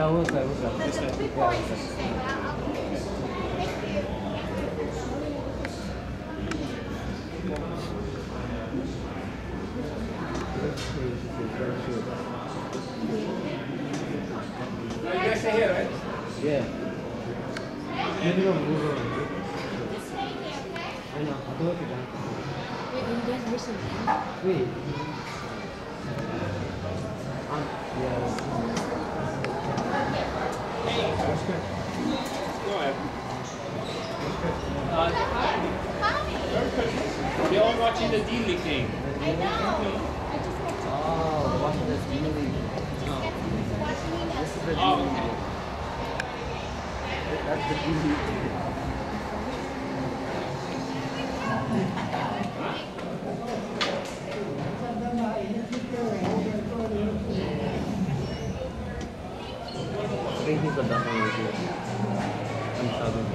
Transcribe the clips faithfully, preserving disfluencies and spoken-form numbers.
Yeah, what's that? What's that? There's a three points. Thank you. You guys stay here, right? Yeah. Maybe don't move around. Just stay here, okay? I know. I'll go with you down. Wait, are you guys missing? Wait. Um, yeah. That's good. Go ahead. Hi. We're all watching the D-League game. I know. I just want to Oh, watching this really. watch me now. This is the Oh, okay. That's the beauty. I think he's the best one right here. I'm southern.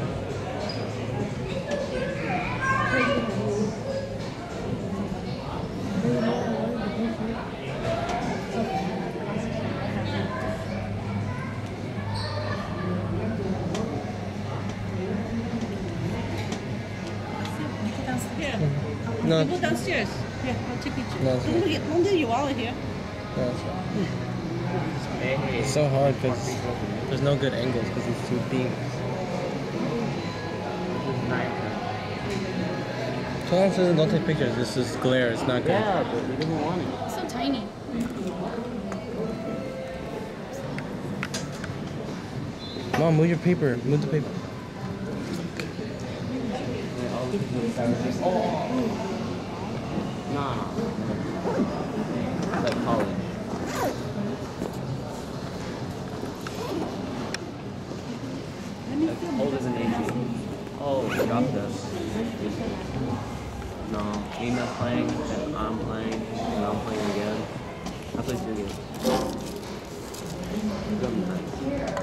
No, Go downstairs. Yeah, I'll take pictures. No, it's Don't forget, don't do you while I'm here. no, it's fine. It's so hard because there's no good angles because it's too deep. So I'm saying don't take pictures. This is glare. It's not good. Yeah, but we didn't want it. It's so tiny. Mom, move your paper. Move the paper. Oh. Nah. It's like college. Like older than eighteen. Oh, we dropped us. No, Nina's playing, and I'm playing, and I'm playing again. I play three games. It's gonna be nice.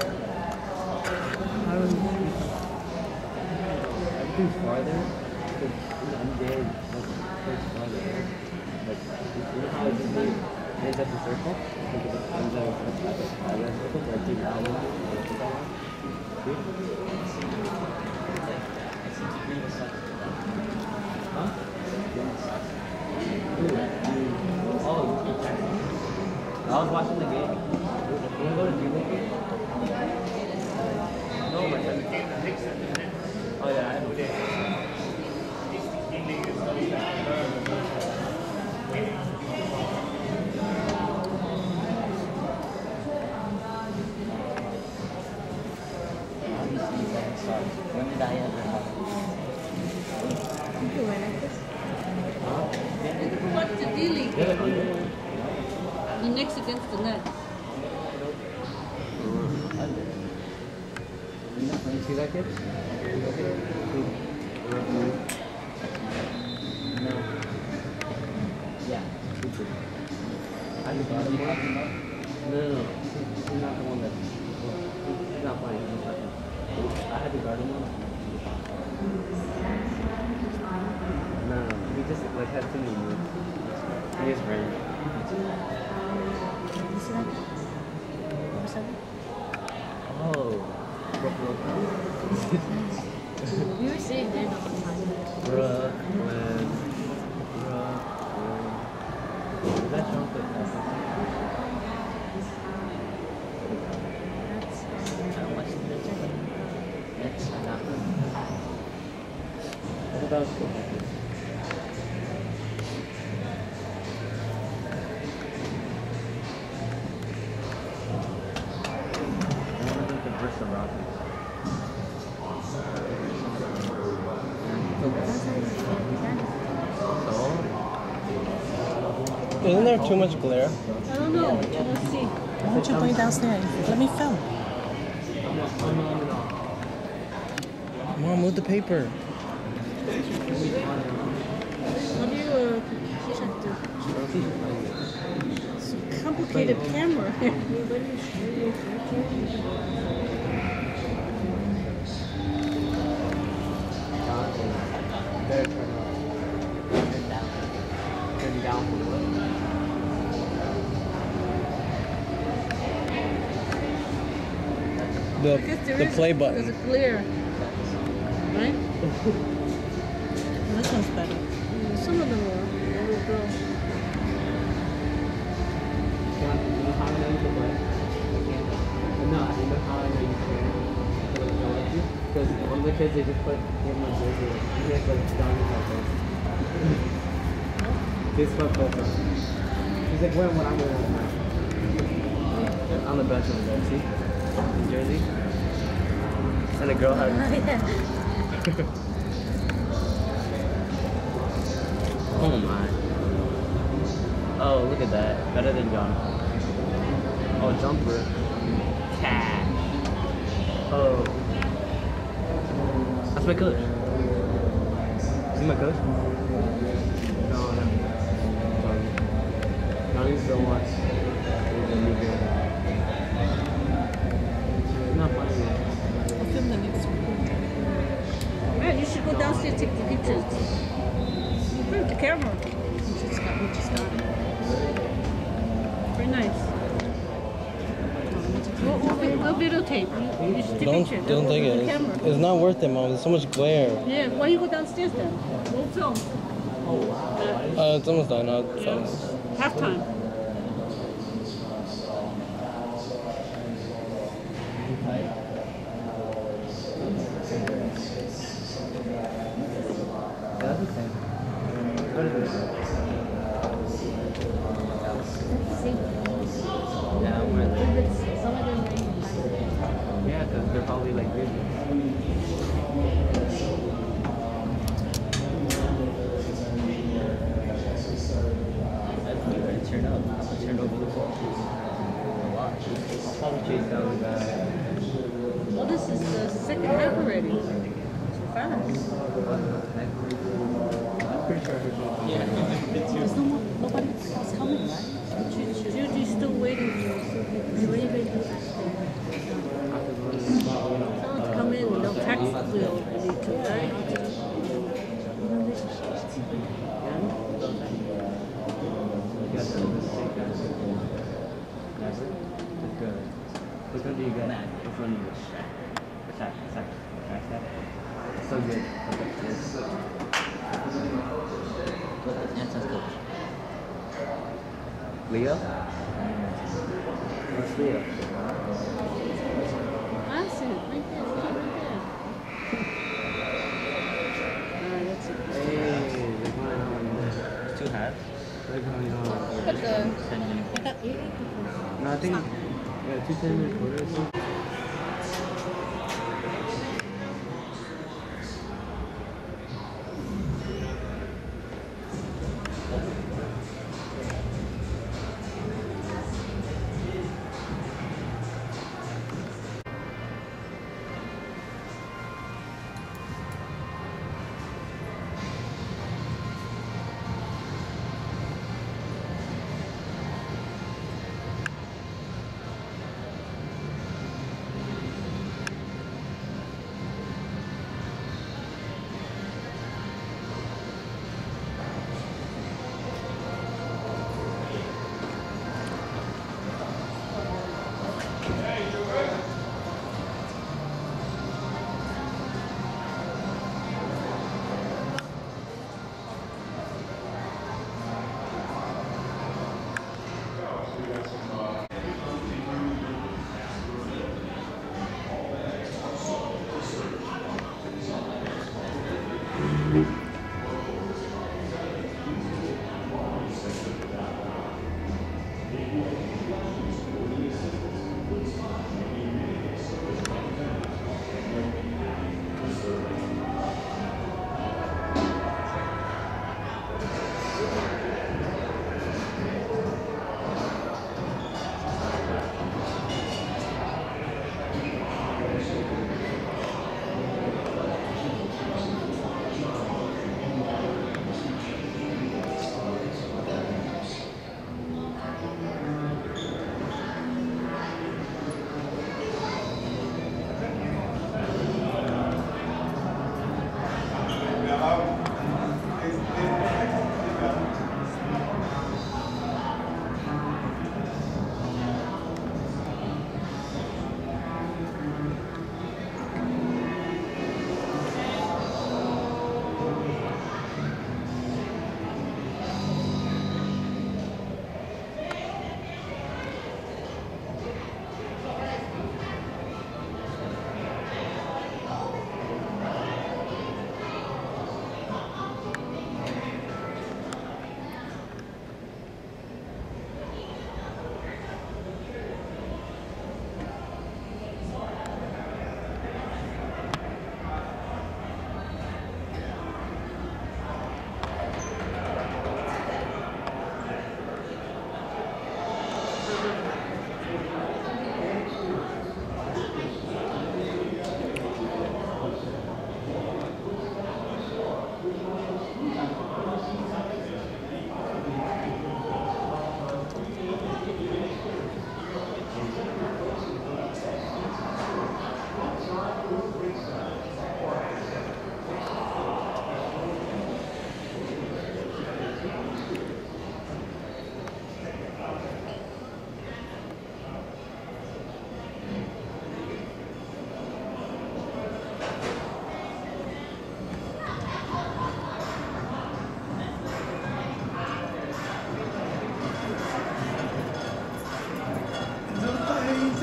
How do we everything's farther? I'm dead. Like, it's farther. Like, you know how it's just made, ends at the circle? Like, it just ends at the circle, like, two hours. See? Huh? Oh, I was watching the game. You wanna go to D-League? No, my friend. Oh yeah, I have a when did I ever have You can wear like this. Huh? What's the D-League? Yeah, under. The Knicks against the Nets. Under. You see that kid? No. Yeah. I just got him one. No, no, no. He's not the one that. He's not playing. He's not playing. I had to guard him one. No, no, no. He just like had too many moves. He just ran. You see that? Number seven? Oh. Brooklyn. We were sitting there the whole time. Brooklyn. Brooklyn. Is that chocolate? That's, I don't watch the Nets, but Nets are not good. What about school? I want to look at Bristol Rockets. So? Isn't there too much glare? I don't know. Let's see. Why don't you bring it downstairs? Let me film. Mom, move the paper. What do you uh, t-shirt do? It's a complicated camera. Better turn up. Turn down. Turn down for what? The Because there the is- play There's button. a clear. Right? This one's better. Some of them are. There we go. You know how I know you can play? No, you know how I know you can? Because one of the kids, they just put him on jersey. He has like jogging outfits. This put both on. He's like wearing what I'm wearing right now. On the bench over there, see? In jersey. And the girl had. Oh my. Oh, look at that. Better than John. Oh, jumper. Cash. Oh. That's my coach. Is he my coach? No, no. Johnny. Johnny's still watch. He's a new girl. He's not funny yet. I'll film the next one. Yeah, you should go downstairs and take the pictures. Where's the camera? We just got, we just got it. Very nice. We'll, we'll, we'll videotape. You, you should take Don't pictures. don't take it. The camera. It's, it's not worth it, mom. There's so much glare. Yeah, why you go downstairs then? We'll film. Uh, it's almost done. I'll film. Halftime. That's the same. Better than that. Yeah, I'm right there. Yeah, because they're probably like this. Turn up. Turn over the ball. A lot. I'll probably chase down the guy. Well, this is the second half already. So fast. I'm pretty sure he's not coming. There's no more, nobody else coming, right? Ju- Judy's still waiting for someone to come in. They'll tax wheel if they need to, right? Which one do you get? Which one do you get? Attack, attack, attack, attack. So good. Okay, it's so good. Leo? What's Leo? I see it. Right there. Look right there. Alright, that's it. Hey, they're going on. Two hats? They're going on. But the, I got eight. No, I think, yeah, two ten minute quarters.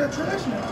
got trash now.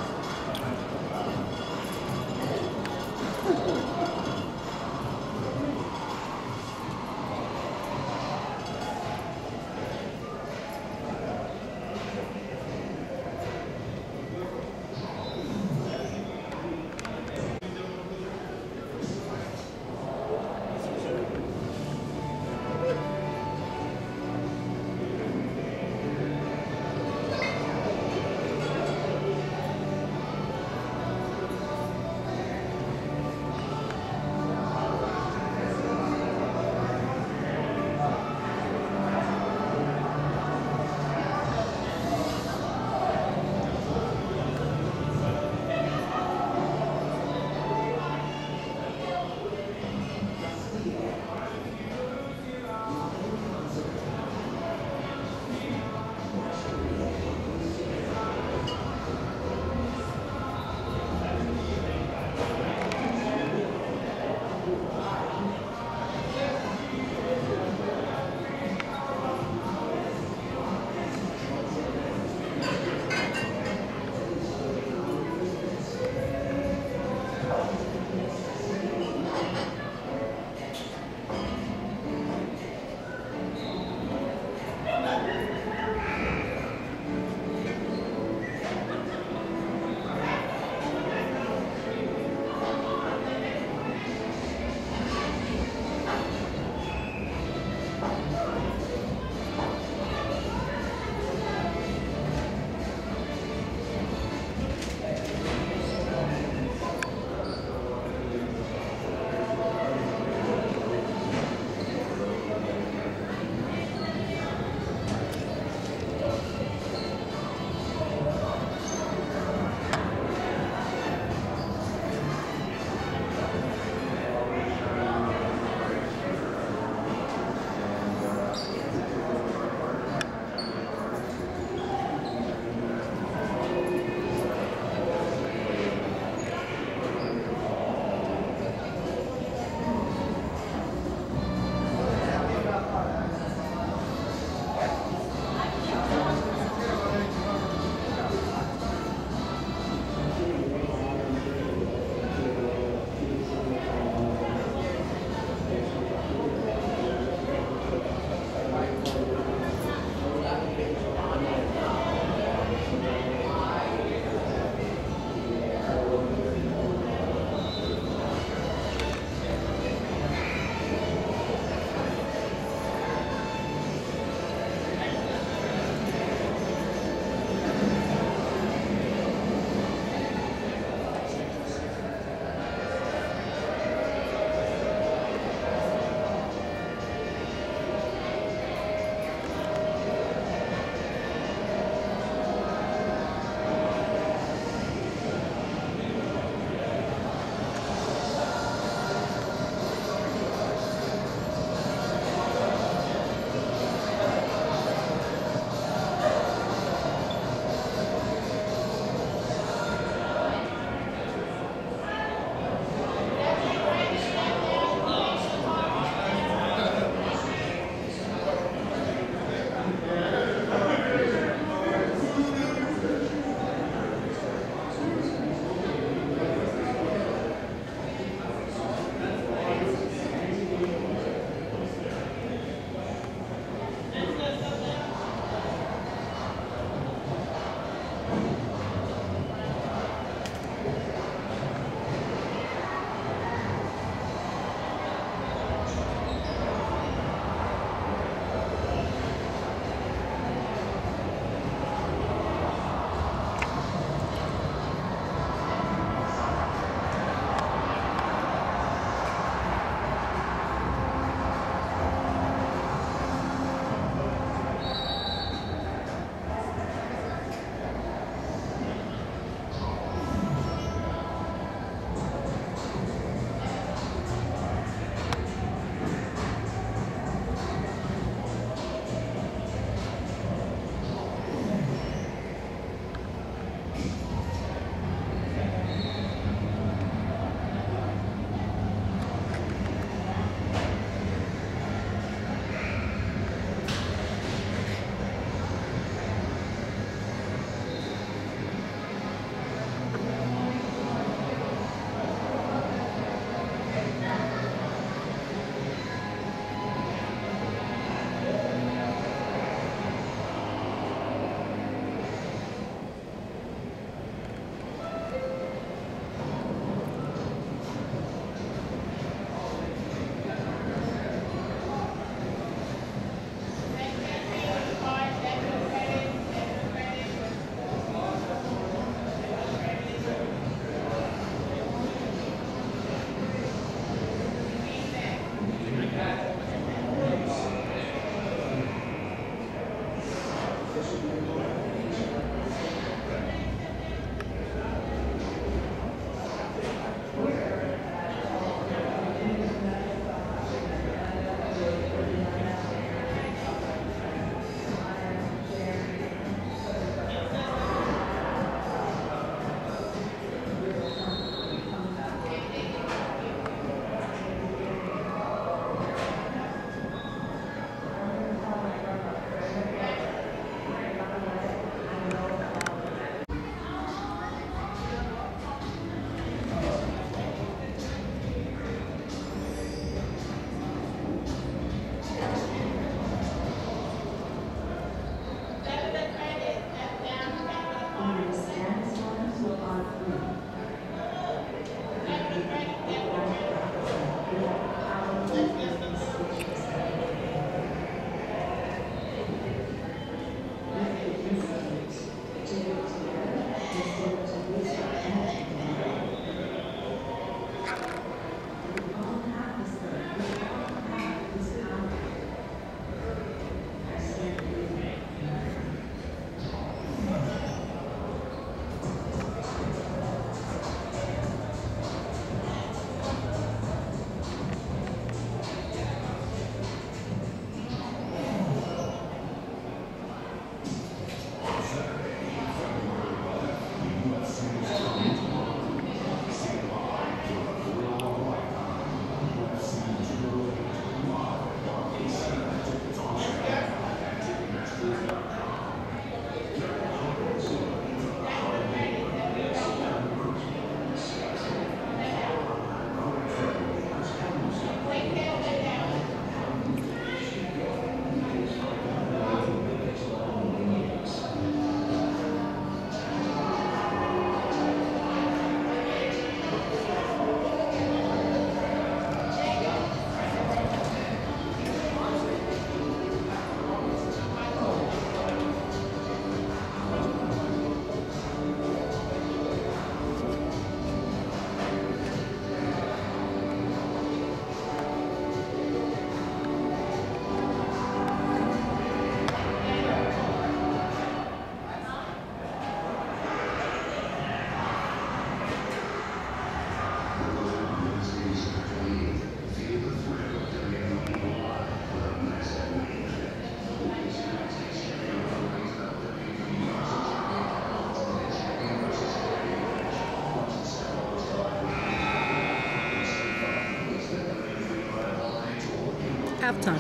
halftime.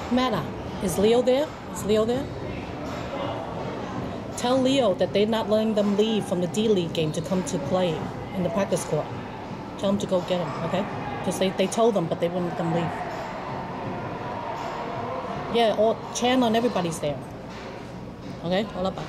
Meta, is Leo there? Is Leo there? Tell Leo that they're not letting them leave from the D-League game to come to play in the practice court. Tell them to go get him, okay? Because they, they told them, but they wouldn't let them leave. Yeah, all Chandler and everybody's there. Okay, all about.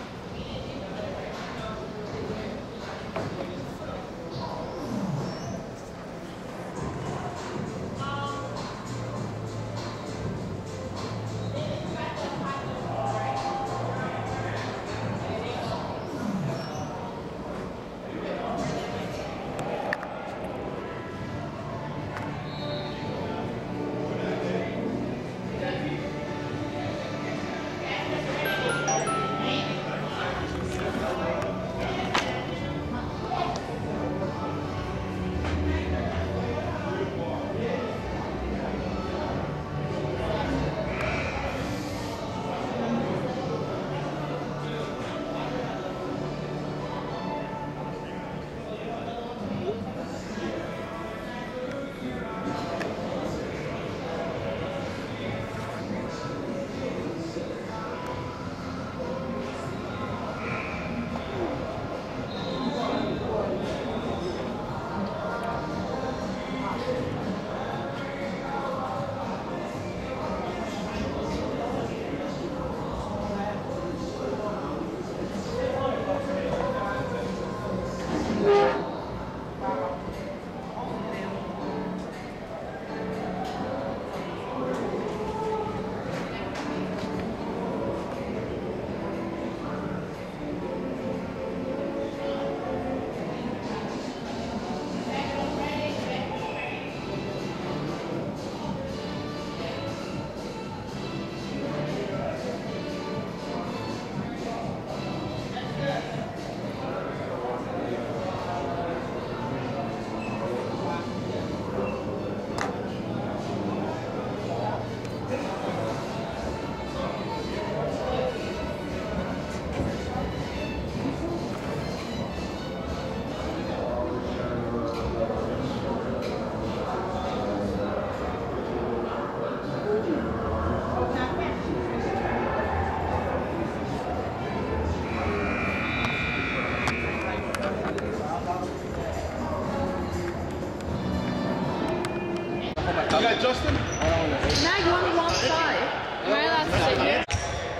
Yeah, Justin? Now you want to go outside? Am I allowed to sit here?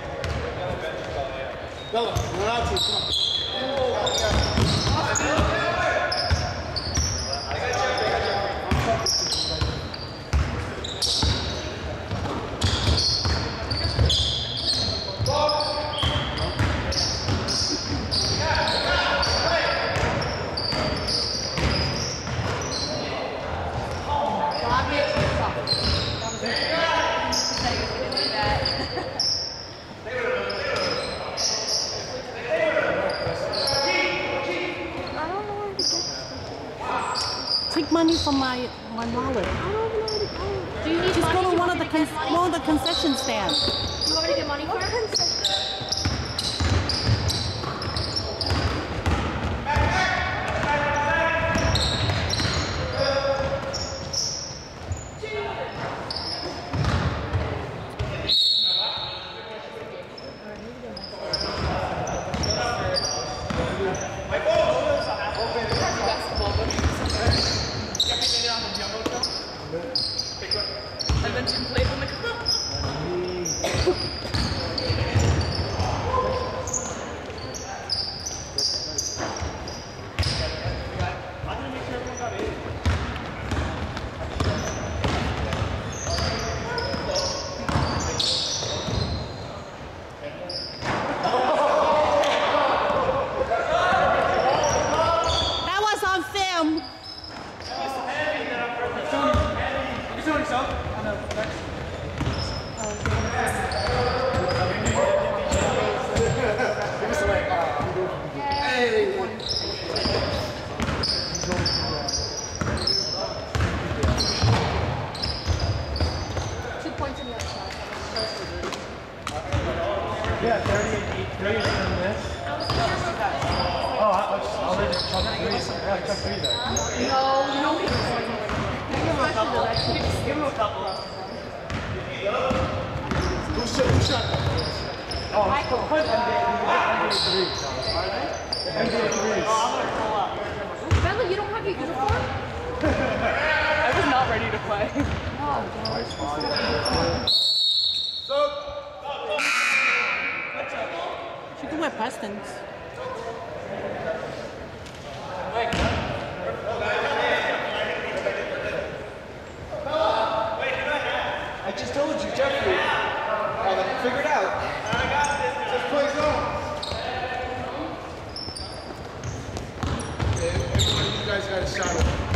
Bella, we're out to come on. Take money from my my wallet. I don't know where to go. Do you need Just money? go to You one want of the me to con get money? one of the concession stands. You want me to get money for it? And then two plays on the cup. That was on film. Two points in the other side. Yeah, thirty-eight, three is in this. Oh, I'll, I'll let you chuck three. Yeah, chuck three there. No, you know me. Give him a couple. Give him a couple. Oh, put, put N B A, N B A threes. N B A threes. Bella, you don't have your uniform? I was not ready to play. She can wear Pistons. I just told you, Jeffrey. Oh, then figure it out. I got this. Just play zone. You guys got a shot.